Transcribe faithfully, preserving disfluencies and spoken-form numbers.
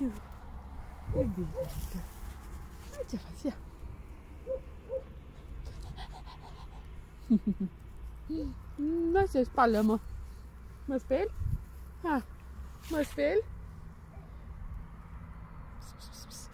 tu. E bine. Hai ce faci? Ia. Nu se spală, mă. Mă speli? Ha. Mă speli?